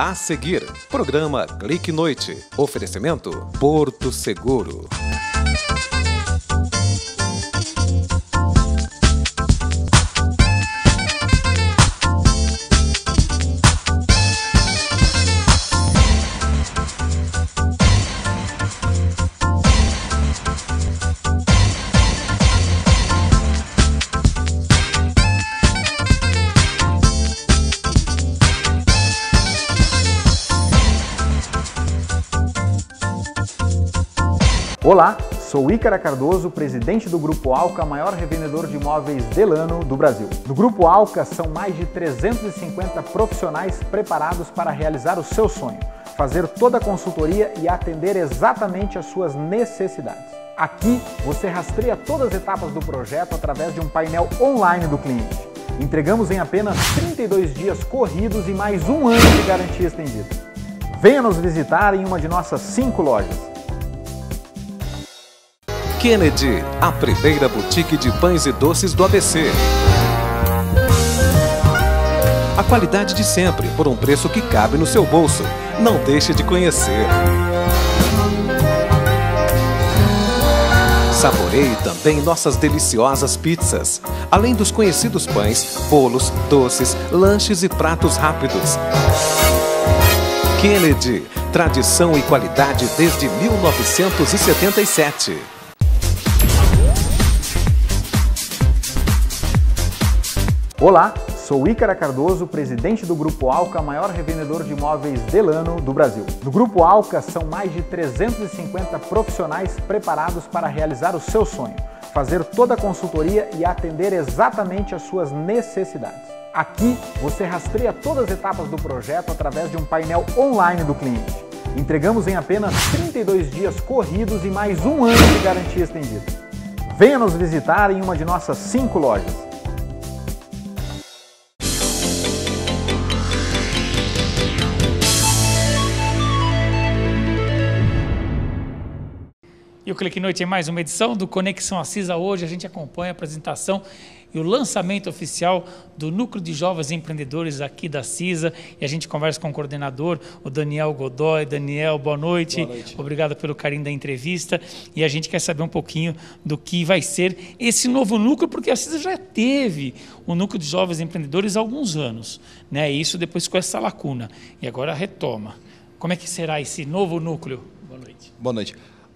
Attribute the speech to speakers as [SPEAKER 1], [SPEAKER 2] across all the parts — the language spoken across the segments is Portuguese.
[SPEAKER 1] A seguir, programa Clique Noite. Oferecimento Porto Seguro.
[SPEAKER 2] Olá, sou Ícara Cardoso, presidente do Grupo Alca, maior revendedor de imóveis Delano do Brasil. No Grupo Alca são mais de 350 profissionais preparados para realizar o seu sonho, fazer toda a consultoria e atender exatamente às suas necessidades. Aqui você rastreia todas as etapas do projeto através de um painel online do cliente. Entregamos em apenas 32 dias corridos e mais um ano de garantia estendida. Venha nos visitar em uma de nossas 5 lojas.
[SPEAKER 1] Kennedy, a primeira boutique de pães e doces do ABC. A qualidade de sempre, por um preço que cabe no seu bolso. Não deixe de conhecer. Saboreie também nossas deliciosas pizzas, além dos conhecidos pães, bolos, doces, lanches e pratos rápidos. Kennedy, tradição e qualidade desde 1977.
[SPEAKER 2] Olá, sou Ícara Cardoso, presidente do Grupo Alca, maior revendedor de imóveis Delano do Brasil. No Grupo Alca são mais de 350 profissionais preparados para realizar o seu sonho, fazer toda a consultoria e atender exatamente às suas necessidades. Aqui você rastreia todas as etapas do projeto através de um painel online do cliente. Entregamos em apenas 32 dias corridos e mais um ano de garantia estendida. Venha nos visitar em uma de nossas 5 lojas.
[SPEAKER 3] E o Clique Noite é mais uma edição do Conexão Acisa. Hoje a gente acompanha a apresentação e o lançamento oficial do Núcleo de Jovens Empreendedores aqui da CISA. E a gente conversa com o coordenador, o Daniel Godoy. Daniel, boa noite.
[SPEAKER 4] Boa noite.
[SPEAKER 3] Obrigado pelo carinho da entrevista. E a gente quer saber um pouquinho do que vai ser esse novo núcleo, porque a CISA já teve o Núcleo de Jovens Empreendedores há alguns anos, né? E isso depois ficou essa lacuna. E agora retoma. Como é que será esse novo núcleo? Boa noite.
[SPEAKER 4] Boa noite.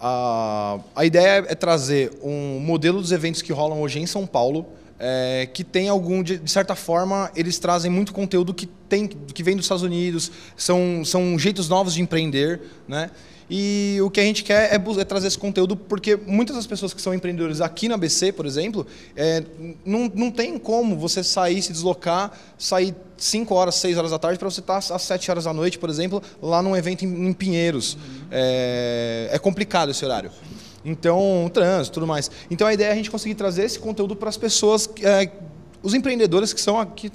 [SPEAKER 4] A ideia é trazer um modelo dos eventos que rolam hoje em São Paulo, que tem algum, de certa forma, eles trazem muito conteúdo que vem dos Estados Unidos, são jeitos novos de empreender, né? E o que a gente quer é trazer esse conteúdo porque muitas das pessoas que são empreendedores aqui na ABC, por exemplo, não tem como você sair, se deslocar, sair 5 horas, 6 horas da tarde para você estar às 7 horas da noite, por exemplo, lá num evento em Pinheiros. É complicado esse horário. Então, trânsito, tudo mais. Então a ideia é a gente conseguir trazer esse conteúdo para as pessoas, os empreendedores que estão aqui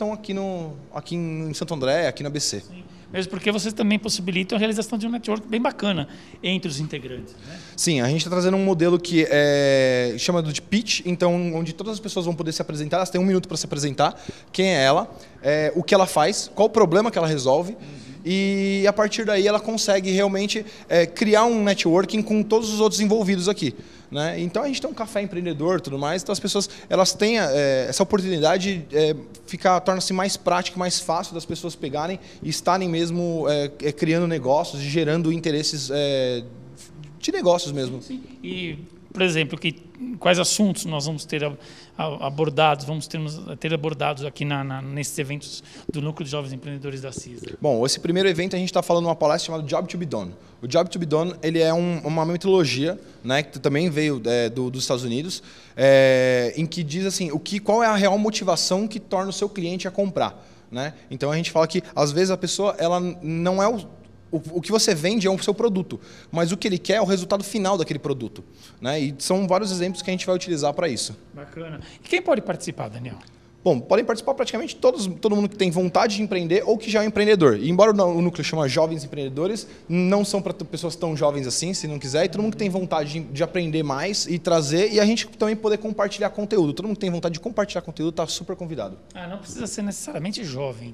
[SPEAKER 4] em Santo André, aqui na ABC.
[SPEAKER 3] Sim. Mesmo porque vocês também possibilitam a realização de um network bem bacana entre os integrantes, né?
[SPEAKER 4] Sim, a gente está trazendo um modelo que chama de pitch, então, onde todas as pessoas vão poder se apresentar, elas têm 1 minuto para se apresentar, quem é ela, o que ela faz, qual o problema que ela resolve, e a partir daí ela consegue realmente criar um networking com todos os outros envolvidos aqui, né? Então a gente tem um café empreendedor e tudo mais, então as pessoas elas têm essa oportunidade, torna-se mais prático, mais fácil das pessoas pegarem e estarem mesmo criando negócios e gerando interesses de negócios mesmo.
[SPEAKER 3] Sim. E, por exemplo, quais assuntos nós vamos ter abordados, ter abordados aqui nesses eventos do Núcleo de Jovens Empreendedores da CISA?
[SPEAKER 4] Bom, esse primeiro evento a gente está falando uma palestra chamada Job to be Done. O Job to be Done ele é uma metodologia, né, que também veio dos Estados Unidos, em que diz assim, qual é a real motivação que torna o seu cliente a comprar, né? Então a gente fala que às vezes a pessoa ela não é o que você vende é o seu produto, mas o que ele quer é o resultado final daquele produto, né? E são vários exemplos que a gente vai utilizar para isso.
[SPEAKER 3] Bacana. E quem pode participar, Daniel?
[SPEAKER 4] Bom, podem participar praticamente todo mundo que tem vontade de empreender ou que já é um empreendedor. E embora o núcleo chama Jovens Empreendedores, não são para pessoas tão jovens assim, se não quiser, e todo mundo que tem vontade de aprender mais e trazer, e a gente também poder compartilhar conteúdo. Todo mundo que tem vontade de compartilhar conteúdo está super convidado.
[SPEAKER 3] Ah, não precisa ser necessariamente jovem, então.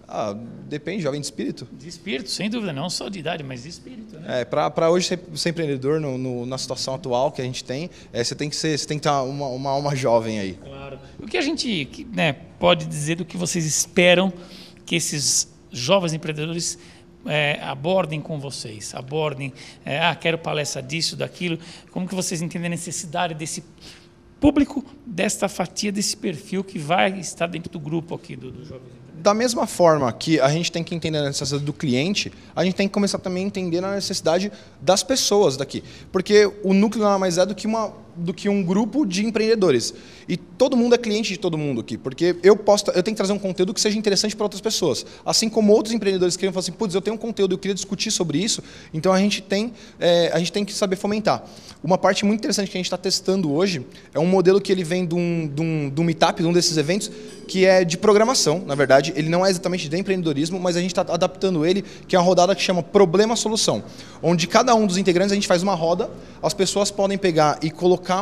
[SPEAKER 4] Depende, jovem de espírito.
[SPEAKER 3] De espírito, sem dúvida, não só de idade, mas de espírito, né?
[SPEAKER 4] Para hoje ser empreendedor na situação atual que a gente tem, você tem que estar uma alma jovem aí.
[SPEAKER 3] Claro. O que a gente pode dizer do que vocês esperam que esses jovens empreendedores abordem com vocês? Abordem, quero palestra disso, daquilo. Como que vocês entendem a necessidade desse público, desta fatia, desse perfil que vai estar dentro do grupo aqui do Jovens Empreendedores?
[SPEAKER 4] Da mesma forma que a gente tem que entender a necessidade do cliente, a gente tem que começar também a entender a necessidade das pessoas daqui. Porque o núcleo nada mais é do que um grupo de empreendedores. E todo mundo é cliente de todo mundo aqui. Porque eu tenho que trazer um conteúdo que seja interessante para outras pessoas. Assim como outros empreendedores queriam falar assim, putz, eu tenho um conteúdo, eu queria discutir sobre isso. Então a gente tem que saber fomentar. Uma parte muito interessante que a gente está testando hoje é um modelo que ele vem de um meetup, de um desses eventos, que é de programação, na verdade. Ele não é exatamente de empreendedorismo, mas a gente está adaptando ele, que é uma rodada que chama Problema-Solução, onde cada um dos integrantes, a gente faz uma roda, as pessoas podem pegar e coloca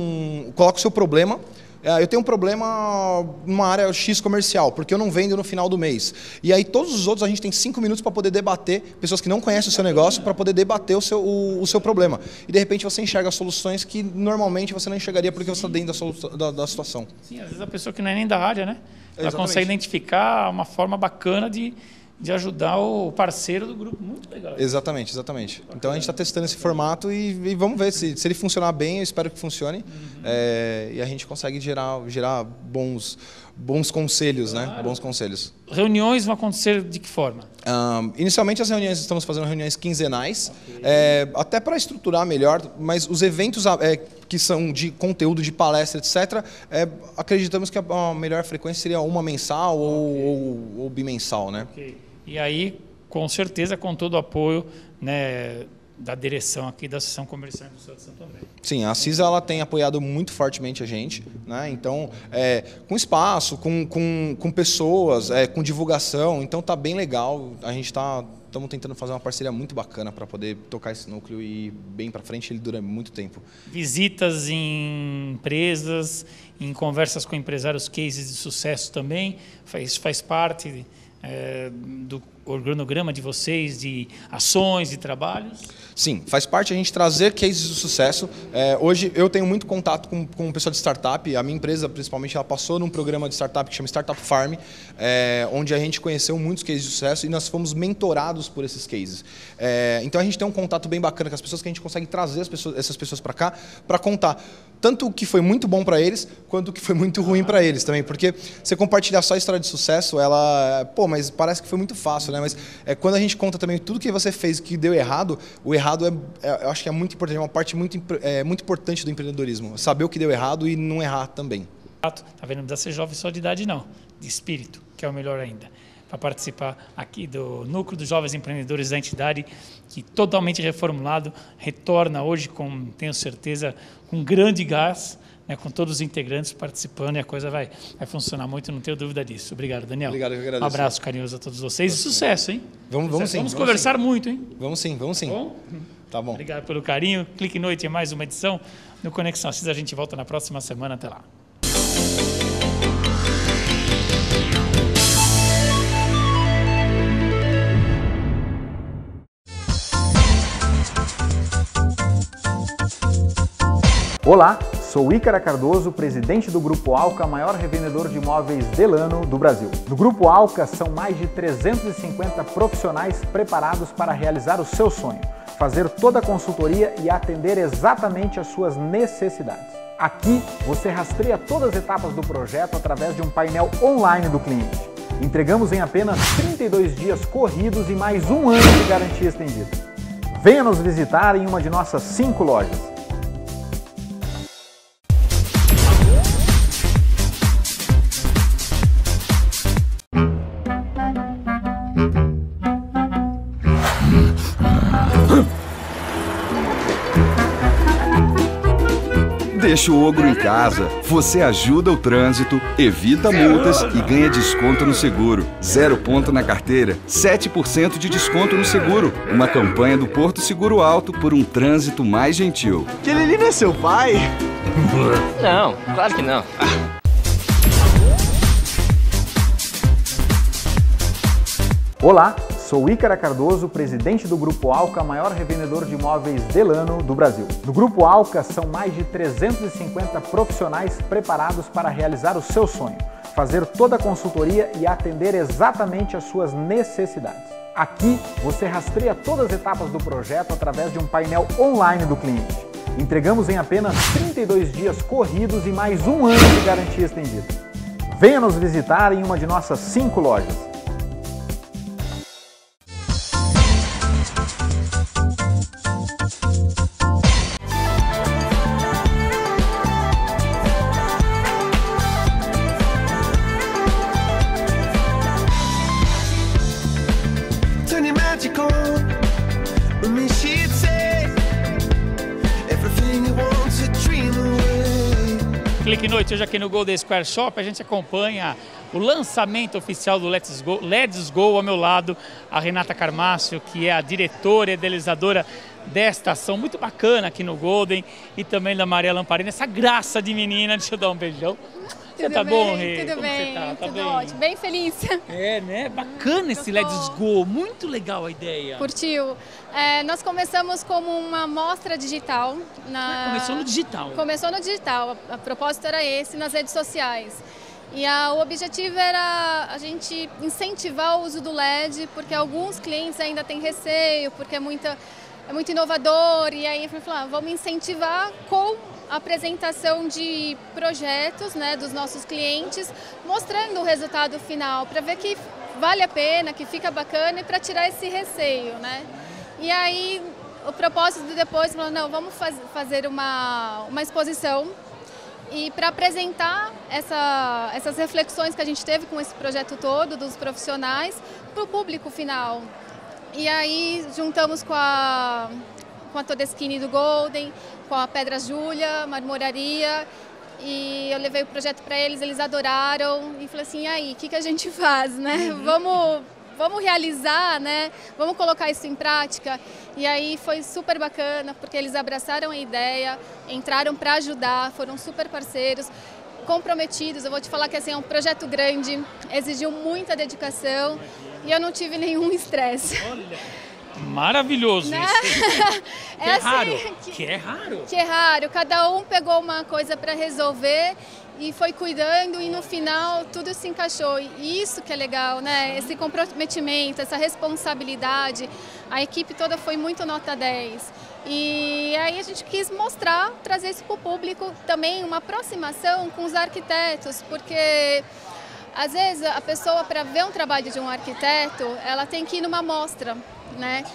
[SPEAKER 4] o seu problema. Eu tenho um problema numa área X comercial, porque eu não vendo no final do mês. E aí todos os outros a gente tem 5 minutos para poder debater, pessoas que não conhecem o seu negócio, para poder debater o seu problema. E de repente você enxerga soluções que normalmente você não enxergaria porque você está dentro da situação.
[SPEAKER 3] Sim, às vezes a pessoa que não é nem da área, né? Ela
[SPEAKER 4] Exatamente.
[SPEAKER 3] consegue identificar uma forma bacana de ajudar o parceiro do grupo. Muito legal.
[SPEAKER 4] Exatamente. Então a gente está testando esse formato e vamos ver se ele funcionar bem, eu espero que funcione. E a gente consegue gerar bons conselhos, né? Bons conselhos.
[SPEAKER 3] Reuniões vão acontecer de que forma?
[SPEAKER 4] Inicialmente estamos fazendo reuniões quinzenais, até para estruturar melhor, mas os eventos que são de conteúdo, de palestra, etc., acreditamos que a melhor frequência seria uma mensal ou bimensal, né?
[SPEAKER 3] Okay. E aí, com certeza, com todo o apoio, né, da direção aqui da Associação Comercial Industrial de Santo André.
[SPEAKER 4] Sim, a CISA ela tem apoiado muito fortemente a gente, né? Então, com espaço, com pessoas, com divulgação, então tá bem legal. A gente estamos tentando fazer uma parceria muito bacana para poder tocar esse núcleo e ir bem para frente, ele dura muito tempo. Visitas
[SPEAKER 3] em empresas, em conversas com empresários, cases de sucesso também, faz parte do organograma de vocês, de ações e trabalhos?
[SPEAKER 4] Sim, faz parte a gente trazer cases de sucesso. Hoje eu tenho muito contato com o pessoal de startup. A minha empresa, principalmente, ela passou num programa de startup que chama Startup Farm, onde a gente conheceu muitos cases de sucesso e nós fomos mentorados por esses cases. Então a gente tem um contato bem bacana com as pessoas, que a gente consegue trazer essas pessoas para cá para contar tanto o que foi muito bom para eles, quanto o que foi muito ruim para eles também. Porque você compartilhar só a história de sucesso, mas parece que foi muito fácil, né? Mas quando a gente conta também tudo que você fez que deu errado, o errado eu acho que é muito importante, é uma parte muito importante do empreendedorismo. Saber o que deu errado e não errar também.
[SPEAKER 3] Tá vendo? Não precisa ser jovem só de idade, não. De espírito, que é o melhor ainda. Para participar aqui do Núcleo dos Jovens Empreendedores da entidade, que totalmente reformulado, retorna hoje, tenho certeza, com grande gás, né, com todos os integrantes participando, e a coisa vai funcionar muito, não tenho dúvida disso. Obrigado, Daniel.
[SPEAKER 4] Obrigado, eu agradeço.
[SPEAKER 3] Um abraço carinhoso a todos vocês e sucesso, hein?
[SPEAKER 4] Vamos sim.
[SPEAKER 3] Vamos conversar muito, hein?
[SPEAKER 4] Vamos sim.
[SPEAKER 3] Tá bom?
[SPEAKER 4] Tá bom.
[SPEAKER 3] Obrigado pelo carinho. Clique Noite é mais uma edição no Conexão Assis. A gente volta na próxima semana. Até lá.
[SPEAKER 2] Olá, sou Ícara Cardoso, presidente do Grupo Alca, maior revendedor de imóveis Delano do Brasil. No Grupo Alca são mais de 350 profissionais preparados para realizar o seu sonho, fazer toda a consultoria e atender exatamente às suas necessidades. Aqui você rastreia todas as etapas do projeto através de um painel online do cliente. Entregamos em apenas 32 dias corridos e mais 1 ano de garantia estendida. Venha nos visitar em uma de nossas 5 lojas.
[SPEAKER 5] Deixa o ogro em casa, você ajuda o trânsito, evita multas e ganha desconto no seguro. 0 ponto na carteira, 7% de desconto no seguro. Uma campanha do Porto Seguro Alto por um trânsito mais gentil.
[SPEAKER 6] Aquele ali não é seu pai?
[SPEAKER 7] Não, claro que não.
[SPEAKER 2] Olá, sou Ícara Cardoso, presidente do Grupo Alka, maior revendedor de imóveis Delano do Brasil. No Grupo Alka são mais de 350 profissionais preparados para realizar o seu sonho, fazer toda a consultoria e atender exatamente às suas necessidades. Aqui você rastreia todas as etapas do projeto através de um painel online do cliente. Entregamos em apenas 32 dias corridos e mais um ano de garantia estendida. Venha nos visitar em uma de nossas 5 lojas.
[SPEAKER 3] Clique Noite, hoje aqui no Golden Square Shop, a gente acompanha o lançamento oficial do Let's Go. Ao meu lado, a Renata Carmácio, que é a diretora e idealizadora desta ação muito bacana aqui no Golden, e também da Maria Lamparina, essa graça de menina. Deixa eu dar um beijão. Você tá bom, Rê?
[SPEAKER 6] Tudo
[SPEAKER 3] Como
[SPEAKER 6] bem,
[SPEAKER 3] você tá? Tá
[SPEAKER 6] tudo
[SPEAKER 3] bem?
[SPEAKER 6] ótimo, bem feliz.
[SPEAKER 3] É, né? Bacana esse Let's Go, muito legal a ideia.
[SPEAKER 6] Curtiu? Nós começamos como uma mostra digital.
[SPEAKER 3] Começou no digital.
[SPEAKER 6] Começou no digital, a propósito era esse, nas redes sociais. E o objetivo era a gente incentivar o uso do LED, porque alguns clientes ainda têm receio, porque é muito inovador, e aí eu falei, vamos incentivar com a apresentação de projetos, né, dos nossos clientes, mostrando o resultado final, para ver que vale a pena, que fica bacana e para tirar esse receio, né? E aí o propósito depois falou, não, vamos fazer uma exposição e para apresentar essas reflexões que a gente teve com esse projeto todo, dos profissionais, para o público final. E aí juntamos com a Todeschini do Golden, com a Pedra Júlia, Marmoraria, e eu levei o projeto para eles adoraram, e falei assim, e aí, o que a gente faz, né? Vamos realizar, né? Vamos colocar isso em prática. E aí foi super bacana, porque eles abraçaram a ideia, entraram para ajudar, foram super parceiros, comprometidos. Eu vou te falar que assim, é um projeto grande, exigiu muita dedicação e eu não tive nenhum estresse.
[SPEAKER 3] Maravilhoso,
[SPEAKER 6] né?
[SPEAKER 3] Isso. Que é
[SPEAKER 6] assim,
[SPEAKER 3] raro. Que é raro.
[SPEAKER 6] Que é raro. Cada um pegou uma coisa para resolver e foi cuidando e no final tudo se encaixou. E isso que é legal, né? Esse comprometimento, essa responsabilidade. A equipe toda foi muito nota 10. E aí a gente quis mostrar, trazer isso para o público, também uma aproximação com os arquitetos, porque às vezes a pessoa, para ver um trabalho de um arquiteto, ela tem que ir numa mostra, né?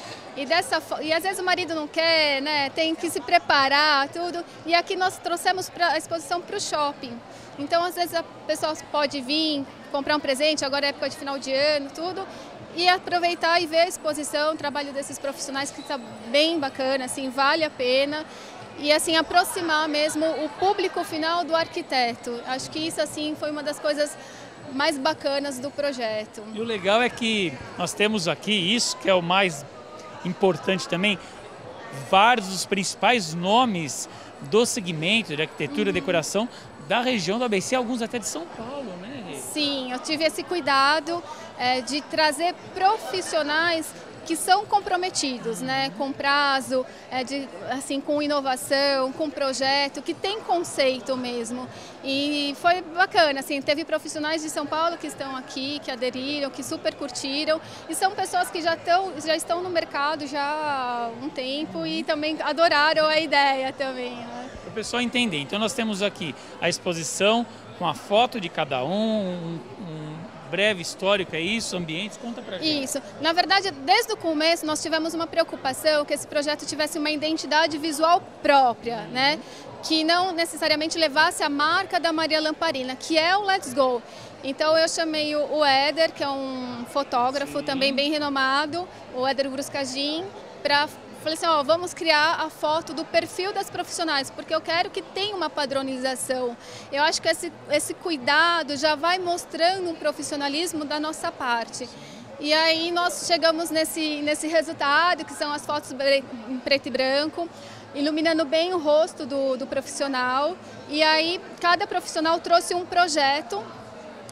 [SPEAKER 6] E às vezes o marido não quer, né? Tem que se preparar, tudo. E aqui nós trouxemos a exposição para o shopping. Então, às vezes a pessoa pode vir, comprar um presente, agora é época de final de ano, tudo, e aproveitar e ver a exposição, o trabalho desses profissionais que está bem bacana, assim, vale a pena. E assim, aproximar mesmo o público final do arquiteto. Acho que isso assim foi uma das coisas mais bacanas do projeto.
[SPEAKER 3] E o legal é que nós temos aqui, isso que é o mais importante também, vários dos principais nomes do segmento de arquitetura e decoração da região do ABC, alguns até de São Paulo, né?
[SPEAKER 6] Sim, eu tive esse cuidado de trazer profissionais que são comprometidos, né, com prazo, assim, com inovação, com projeto, que tem conceito mesmo. E foi bacana, assim, teve profissionais de São Paulo que estão aqui, que aderiram, que super curtiram, e são pessoas que já estão no mercado já há um tempo e também adoraram a ideia também, né?
[SPEAKER 3] Para o pessoal entender, então nós temos aqui a exposição com a foto de cada um breve histórico, é isso? Ambientes? Conta pra gente.
[SPEAKER 6] Isso. Na verdade, desde o começo nós tivemos uma preocupação que esse projeto tivesse uma identidade visual própria, né? Que não necessariamente levasse a marca da Maria Lamparina, que é o Let's Go. Então eu chamei o Éder, que é um fotógrafo também bem renomado, o Éder Bruscagin, para... Falei assim, vamos criar a foto do perfil das profissionais, porque eu quero que tenha uma padronização. Eu acho que esse cuidado já vai mostrando um profissionalismo da nossa parte. E aí nós chegamos nesse resultado, que são as fotos em preto e branco, iluminando bem o rosto do profissional. E aí cada profissional trouxe um projeto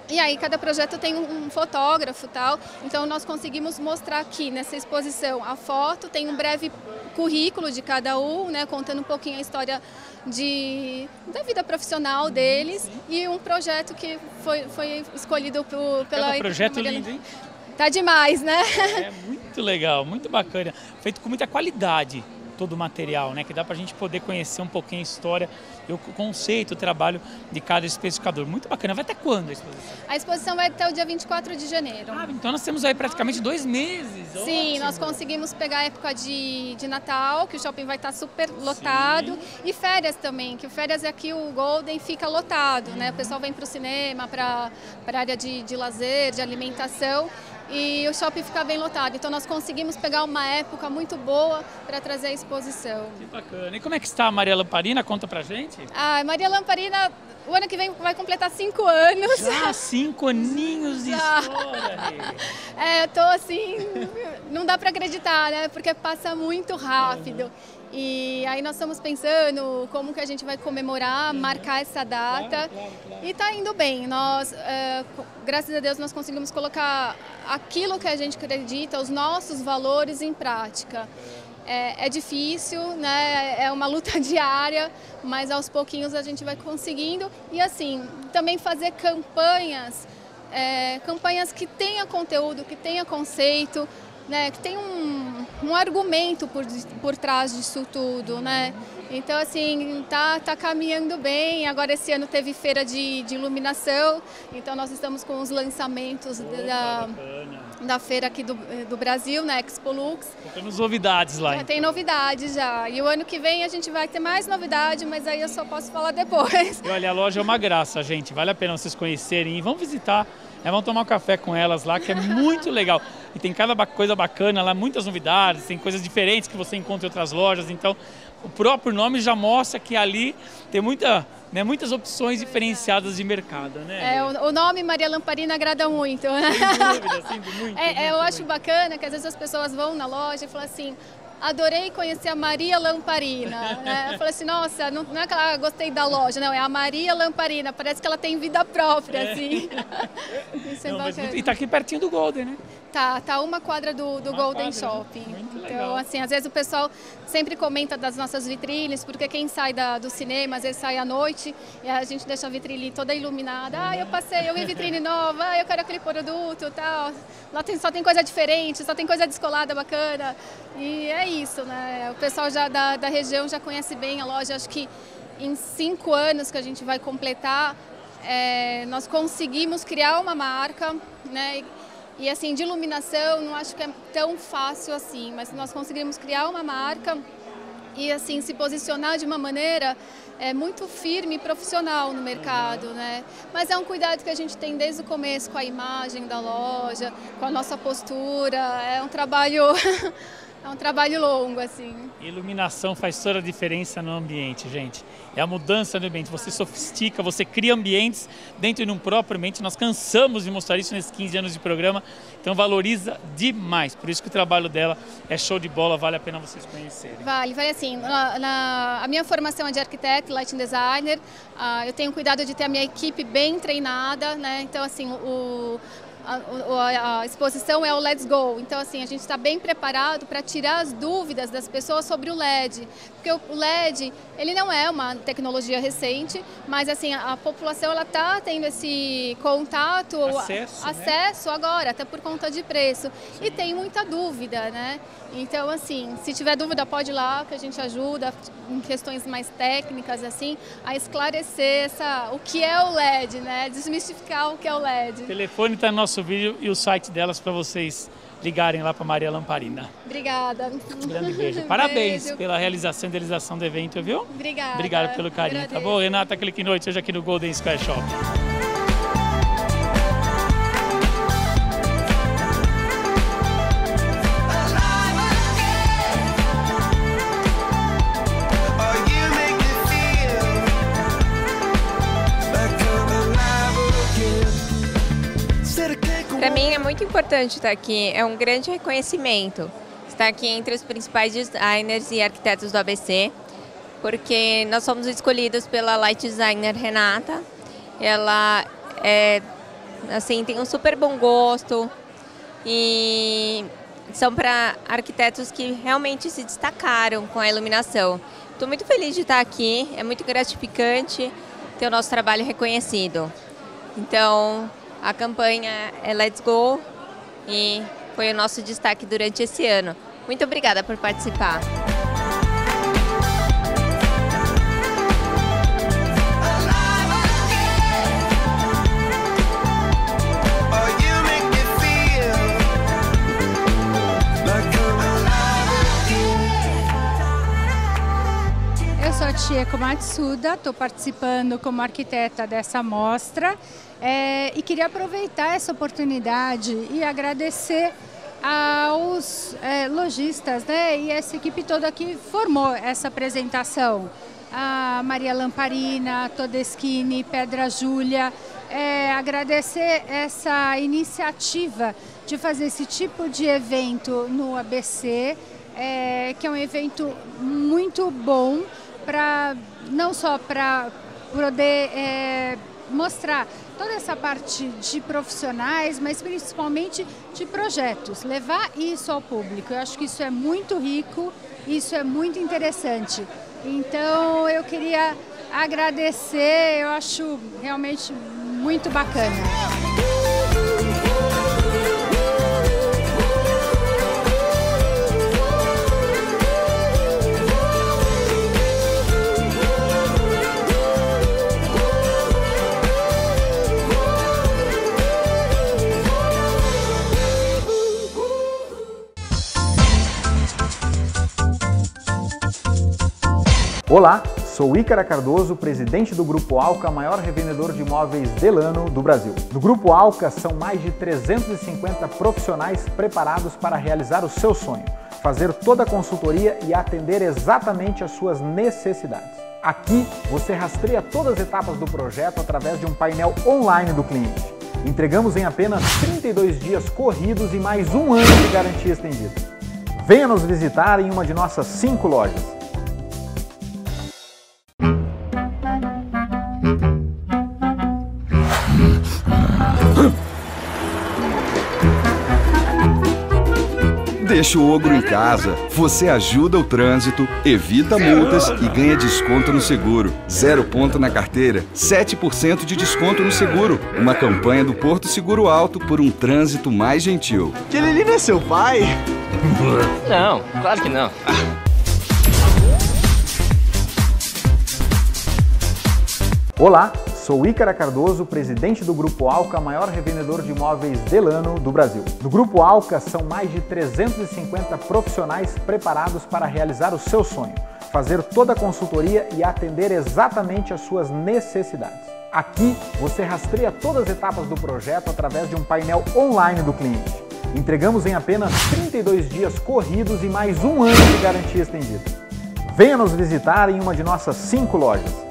[SPEAKER 6] E aí cada projeto tem um fotógrafo e tal, então nós conseguimos mostrar aqui nessa exposição a foto, tem um breve currículo de cada um, né, contando um pouquinho a história da vida profissional deles e um projeto que foi escolhido pela...
[SPEAKER 3] Cada projeto lindo, hein?
[SPEAKER 6] Tá demais, né?
[SPEAKER 3] É muito legal, muito bacana, feito com muita qualidade. Todo o material, né? Que dá para a gente poder conhecer um pouquinho a história e o conceito, o trabalho de cada especificador. Muito bacana. Vai até quando a exposição?
[SPEAKER 6] A exposição vai até o dia 24 de janeiro.
[SPEAKER 3] Ah, então nós temos aí praticamente 2 meses.
[SPEAKER 6] Sim,
[SPEAKER 3] Ótimo.
[SPEAKER 6] nós conseguimos pegar a época de Natal, que o shopping vai estar super lotado. Sim. E férias também, que férias aqui o Golden fica lotado, né? O pessoal vem para o cinema, para a área de lazer, de alimentação. E o shopping fica bem lotado. Então nós conseguimos pegar uma época muito boa para trazer a exposição.
[SPEAKER 3] Que bacana. E como é que está a Maria Lamparina? Conta pra gente.
[SPEAKER 6] Ah, Maria Lamparina, o ano que vem vai completar 5 anos.
[SPEAKER 3] Já 5 aninhos de história.
[SPEAKER 6] Eu tô assim, não dá para acreditar, né? Porque passa muito rápido. E aí nós estamos pensando como que a gente vai comemorar, marcar essa data. Claro. E está indo bem. Nós, graças a Deus, nós conseguimos colocar aquilo que a gente acredita, os nossos valores em prática. É difícil, né? É uma luta diária, mas aos pouquinhos a gente vai conseguindo. E assim, também fazer campanhas que tenha conteúdo, que tenha conceito, né, que tem um argumento por trás disso tudo, né? Então, assim, tá caminhando bem. Agora, esse ano teve feira de iluminação, então nós estamos com os lançamentos da feira aqui do Brasil, né, Expolux.
[SPEAKER 3] Temos novidades lá.
[SPEAKER 6] Já tem novidades já. E o ano que vem a gente vai ter mais novidade, mas aí eu só posso falar depois.
[SPEAKER 3] E olha, a loja é uma graça, gente. Vale a pena vocês conhecerem e vão visitar. Vão tomar um café com elas lá, que é muito legal. E tem cada coisa bacana lá, muitas novidades, tem coisas diferentes que você encontra em outras lojas. Então, o próprio nome já mostra que ali tem muitas opções diferenciadas de mercado, né?
[SPEAKER 6] O nome Maria Lamparina agrada muito.
[SPEAKER 3] Sem dúvida, muito.
[SPEAKER 6] Eu acho bacana que às vezes as pessoas vão na loja e falam assim: adorei conhecer a Maria Lamparina. Né? Eu falei assim, nossa, não é que ela gostei da loja, não, é a Maria Lamparina, parece que ela tem vida própria, assim. Isso é bacana.
[SPEAKER 3] E tá aqui pertinho do Golden, né?
[SPEAKER 6] Tá uma quadra do Golden Shopping.
[SPEAKER 3] Muito legal.
[SPEAKER 6] Então, assim, às vezes o pessoal sempre comenta das nossas vitrines, porque quem sai do cinema, às vezes sai à noite, e a gente deixa a vitrine toda iluminada. Eu vi vitrine nova, eu quero aquele produto, tal. Lá só tem coisa diferente, só tem coisa descolada, bacana. E é isso, né? O pessoal já da região já conhece bem a loja. Acho que em 5 anos que a gente vai completar, nós conseguimos criar uma marca, né? E assim, de iluminação, não acho que é tão fácil assim, mas nós conseguimos criar uma marca e assim, se posicionar de uma maneira muito firme e profissional no mercado, né? Mas é um cuidado que a gente tem desde o começo com a imagem da loja, com a nossa postura, é um trabalho... É um trabalho longo, assim.
[SPEAKER 3] Iluminação faz toda a diferença no ambiente, gente. É a mudança do ambiente. Você sofistica, você cria ambientes dentro de um próprio ambiente. Nós cansamos de mostrar isso nesses 15 anos de programa. Então valoriza demais. Por isso que o trabalho dela é show de bola, vale a pena vocês conhecerem.
[SPEAKER 6] Vale assim. A minha formação é de arquiteto, lighting designer. Eu tenho cuidado de ter a minha equipe bem treinada, né? Então, assim, a exposição é o Let's Go, então assim, a gente está bem preparado para tirar as dúvidas das pessoas sobre o LED, porque o LED, ele não é uma tecnologia recente, mas assim, a população ela está tendo esse contato, acesso, né? Agora, até por conta de preço, e tem muita dúvida, né? Então assim, se tiver dúvida pode ir lá que a gente ajuda em questões mais técnicas assim, a esclarecer o que é o LED, né? Desmistificar o que é o LED.
[SPEAKER 3] O telefone está no nosso vídeo e o site delas para vocês ligarem lá para Maria Lamparina.
[SPEAKER 6] Obrigada.
[SPEAKER 3] Um grande beijo. Parabéns beijo. Pela realização e idealização do evento, viu?
[SPEAKER 6] Obrigada.
[SPEAKER 3] Obrigado pelo carinho,
[SPEAKER 6] Agradeço.
[SPEAKER 3] Tá bom? Renata Clique Noite, hoje aqui no Golden Square Shopping.
[SPEAKER 8] Para mim é muito importante estar aqui, é um grande reconhecimento estar aqui entre os principais designers e arquitetos do ABC, porque nós fomos escolhidos pela light designer Renata. Ela é assim, tem um super bom gosto e são para arquitetos que realmente se destacaram com a iluminação. Estou muito feliz de estar aqui, é muito gratificante ter o nosso trabalho reconhecido. Então, a campanha é Let's Go e foi o nosso destaque durante esse ano. Muito obrigada por participar.
[SPEAKER 9] Eu sou a Chieko Matsuda, estou participando como arquiteta dessa mostra e queria aproveitar essa oportunidade e agradecer aos lojistas, né, e essa equipe toda que formou essa apresentação. A Maria Lamparina, Todeschini, Pedra Júlia, agradecer essa iniciativa de fazer esse tipo de evento no ABC, que é um evento muito bom, não só para poder mostrar toda essa parte de profissionais, mas principalmente de projetos, levar isso ao público. Eu acho que isso é muito rico, isso é muito interessante. Então eu queria agradecer, eu acho realmente muito bacana.
[SPEAKER 2] Olá, sou Ícara Cardoso, presidente do Grupo Alka, maior revendedor de imóveis Delano do Brasil. No Grupo Alka são mais de 350 profissionais preparados para realizar o seu sonho, fazer toda a consultoria e atender exatamente às suas necessidades. Aqui você rastreia todas as etapas do projeto através de um painel online do cliente. Entregamos em apenas 32 dias corridos e mais um ano de garantia estendida. Venha nos visitar em uma de nossas 5 lojas.
[SPEAKER 5] Deixa o ogro em casa, você ajuda o trânsito, evita multas e ganha desconto no seguro. 0 ponto na carteira, 7% de desconto no seguro. Uma campanha do Porto Seguro Alto por um trânsito mais gentil.
[SPEAKER 10] Aquele não é seu pai?
[SPEAKER 7] Não, claro que não.
[SPEAKER 2] Olá, sou Ícara Cardoso, presidente do Grupo Alka, maior revendedor de imóveis Delano do Brasil. No Grupo Alka são mais de 350 profissionais preparados para realizar o seu sonho, fazer toda a consultoria e atender exatamente às suas necessidades. Aqui você rastreia todas as etapas do projeto através de um painel online do cliente. Entregamos em apenas 32 dias corridos e mais um ano de garantia estendida. Venha nos visitar em uma de nossas 5 lojas.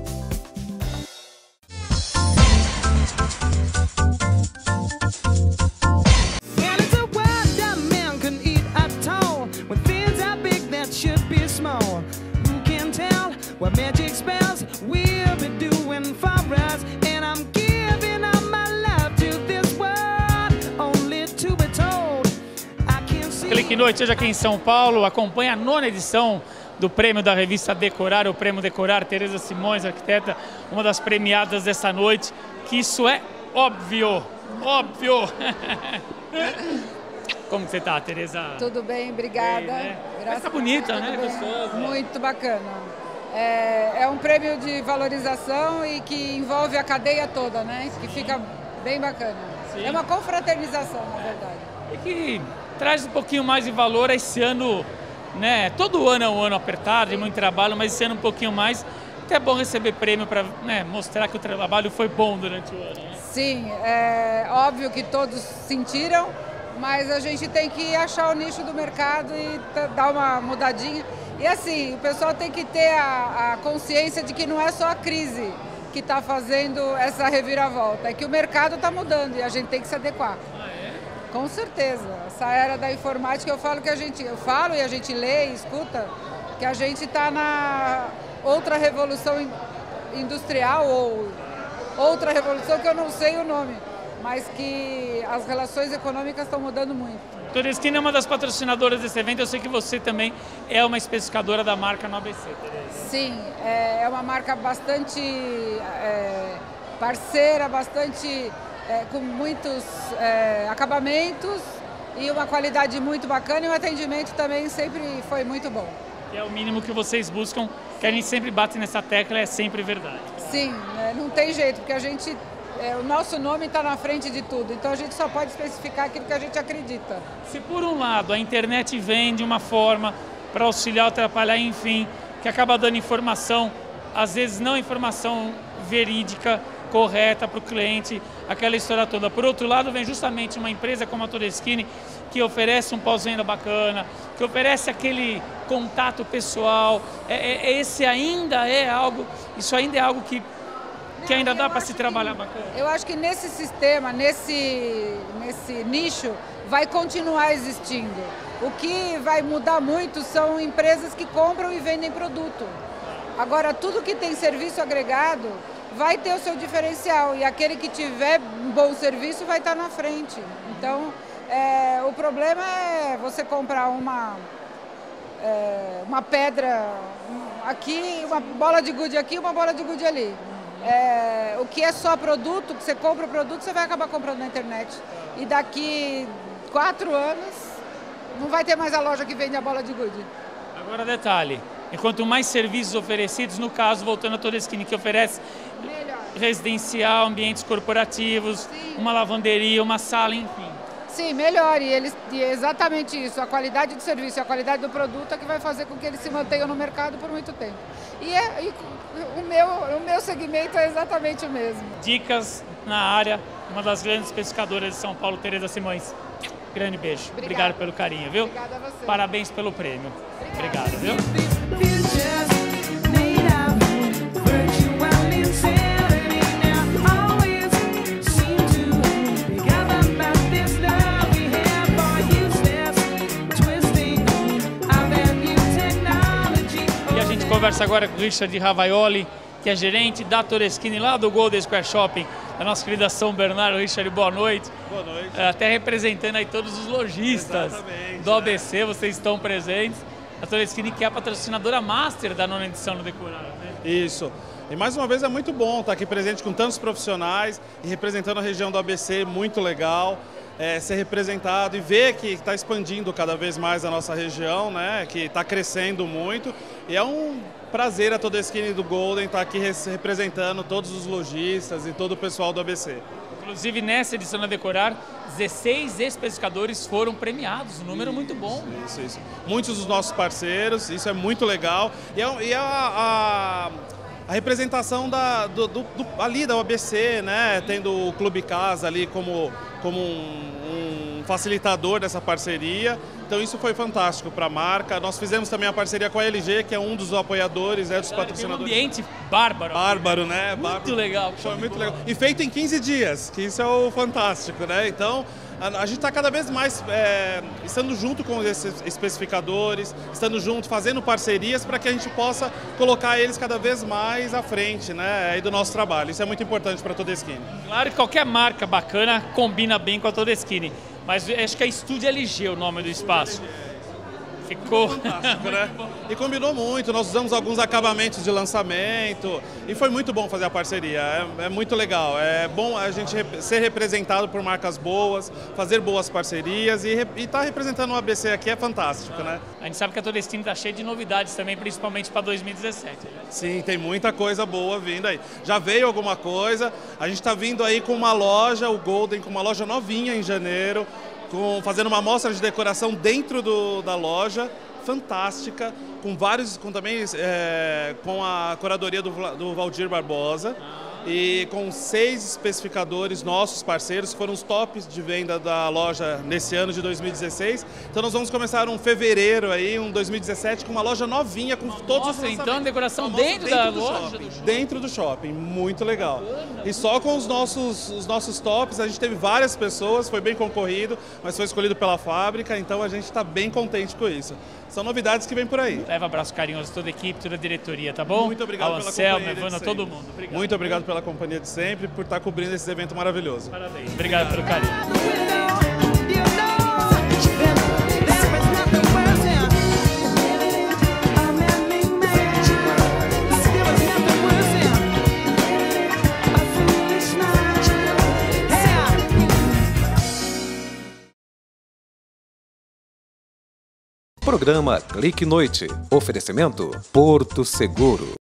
[SPEAKER 11] What magic spells we'll be doing for us, and I'm giving all my love to this world, only to be told I can't see.
[SPEAKER 3] Clique Noite, seja aqui em São Paulo, acompanhe a 9ª edição do prêmio da revista Decorar, o prêmio Decorar, Tereza Simões, arquiteta, uma das premiadas dessa noite, que isso é óbvio, óbvio. Como você tá, Tereza?
[SPEAKER 12] Tudo bem, obrigada.
[SPEAKER 3] Bem, né? Mas tá bonita, né? Gostosa.
[SPEAKER 12] Muito bacana. É um prêmio de valorização e que envolve a cadeia toda, né? Que fica bem bacana. Sim. É uma confraternização, na verdade.
[SPEAKER 3] E que traz um pouquinho mais de valor a esse ano, né? Todo ano é um ano apertado, de muito trabalho, mas esse ano um pouquinho mais. Até é bom receber prêmio para, né, mostrar que o trabalho foi bom durante o ano. Né?
[SPEAKER 12] Sim, é óbvio que todos sentiram, mas a gente tem que achar o nicho do mercado e dar uma mudadinha. E assim, o pessoal tem que ter a consciência de que não é só a crise que está fazendo essa reviravolta, é que o mercado está mudando e a gente tem que se adequar.
[SPEAKER 3] Ah, é?
[SPEAKER 12] Com certeza. Essa era da informática, eu falo e a gente lê e escuta que a gente está na outra revolução industrial ou outra revolução que eu não sei o nome. mas que as relações econômicas estão mudando muito.
[SPEAKER 3] Todeschini é uma das patrocinadoras desse evento, eu sei que você também é uma especificadora da marca no ABC, Tereza.
[SPEAKER 12] Sim, é uma marca bastante parceira, bastante com muitos acabamentos e uma qualidade muito bacana, e o atendimento também sempre foi muito bom.
[SPEAKER 3] É o mínimo que vocês buscam, que a gente sempre bate nessa tecla, é sempre verdade.
[SPEAKER 12] Sim, não tem jeito, porque a gente, o nosso nome está na frente de tudo, então a gente só pode especificar aquilo que a gente acredita.
[SPEAKER 3] Se por um lado a internet vem de uma forma para auxiliar, atrapalhar, enfim, que acaba dando informação, às vezes não informação verídica, correta para o cliente, aquela história toda. Por outro lado, vem justamente uma empresa como a Todeschini, que oferece um pós-venda bacana, que oferece aquele contato pessoal. Isso ainda é algo que ainda dá para se trabalhar bacana.
[SPEAKER 12] Eu acho que nesse sistema, nesse nicho, vai continuar existindo. O que vai mudar muito são empresas que compram e vendem produto. Agora, tudo que tem serviço agregado vai ter o seu diferencial, e aquele que tiver um bom serviço vai estar na frente. Então, o problema é você comprar uma pedra aqui, uma bola de gude aqui, uma bola de gude ali. O que é só produto, que você compra o produto, você vai acabar comprando na internet. E daqui 4 anos, não vai ter mais a loja que vende a bola de gude.
[SPEAKER 3] Agora, detalhe, enquanto mais serviços oferecidos, no caso, voltando a Todeschini, que oferece residencial, ambientes corporativos, sim, uma lavanderia, uma sala, enfim.
[SPEAKER 12] Sim, melhor. E é exatamente isso. A qualidade do serviço e a qualidade do produto é que vai fazer com que eles se mantenham no mercado por muito tempo. E o meu segmento é exatamente o mesmo.
[SPEAKER 3] Dicas na área, uma das grandes pescadoras de São Paulo, Tereza Simões. Grande beijo. Obrigado pelo carinho, viu?
[SPEAKER 12] Obrigada a você.
[SPEAKER 3] Parabéns pelo prêmio. Obrigado, viu? Conversa agora com o Richard Ravaioli, que é gerente da Todeschini lá do Golden Square Shopping, da nossa querida São Bernardo. Richard, boa noite.
[SPEAKER 10] Boa noite.
[SPEAKER 3] Até representando aí todos os lojistas do ABC, vocês estão presentes. A Todeschini, que é a patrocinadora master da 9ª edição do Decorar, né?
[SPEAKER 10] Isso. E mais uma vez é muito bom estar aqui presente com tantos profissionais e representando a região do ABC, muito legal. Ser representado e ver que está expandindo cada vez mais a nossa região, né? Que está crescendo muito. E é um prazer a Todeschini do Golden estar aqui representando todos os lojistas e todo o pessoal do ABC.
[SPEAKER 3] Inclusive, nessa edição da Decorar, 16 ex-pescadores foram premiados, um número muito bom.
[SPEAKER 10] Isso. Muitos dos nossos parceiros, isso é muito legal. E a representação ali da ABC, né? Tendo o Clube Casa ali como um facilitador dessa parceria. Então isso foi fantástico para a marca. Nós fizemos também a parceria com a LG, que é um dos apoiadores, dos patrocinadores.
[SPEAKER 3] Um ambiente bárbaro.
[SPEAKER 10] Bárbaro, né?
[SPEAKER 3] Muito legal.
[SPEAKER 10] Foi muito legal. E feito em 15 dias, que isso é o fantástico, né? Então, a gente está cada vez mais estando junto com esses especificadores, estando junto, fazendo parcerias para que a gente possa colocar eles cada vez mais à frente, né, aí do nosso trabalho. Isso é muito importante para a Todeschini.
[SPEAKER 3] Claro que qualquer marca bacana combina bem com a Todeschini, mas acho que é Estúdio LG o nome do espaço. Ficou
[SPEAKER 10] fantástico, né? E combinou muito, nós usamos alguns acabamentos de lançamento e foi muito bom fazer a parceria, é muito legal, é bom a gente ser representado por marcas boas, fazer boas parcerias e estar representando o ABC aqui é fantástico, né?
[SPEAKER 3] A gente sabe que a Todeschini está cheia de novidades também, principalmente para 2017. Né?
[SPEAKER 10] Sim, tem muita coisa boa vindo aí. Já veio alguma coisa, a gente está vindo aí com uma loja, o Golden, com uma loja novinha em janeiro, fazendo uma amostra de decoração dentro da loja, fantástica, com a curadoria do Valdir Barbosa e com 6 especificadores nossos parceiros, que foram os tops de venda da loja nesse ano de 2016. Então nós vamos começar um fevereiro aí, um 2017, com uma loja novinha, com todos os lançamentos.
[SPEAKER 3] Então, decoração dentro da loja?
[SPEAKER 10] Dentro do shopping, muito legal. E só com os nossos tops, a gente teve várias pessoas, foi bem concorrido, mas foi escolhido pela fábrica, então a gente está bem contente com isso. São novidades que vem por aí.
[SPEAKER 3] Leva abraço carinhoso a toda a equipe, toda a diretoria, tá bom?
[SPEAKER 10] Muito obrigado pela
[SPEAKER 3] companhia.
[SPEAKER 10] Anselmo,
[SPEAKER 3] Evana, todo mundo. Obrigado.
[SPEAKER 10] Muito obrigado pela pela companhia de sempre, por estar cobrindo esse evento maravilhoso.
[SPEAKER 3] Parabéns. Obrigado pelo carinho.
[SPEAKER 1] Programa Clique Noite. Oferecimento Porto Seguro.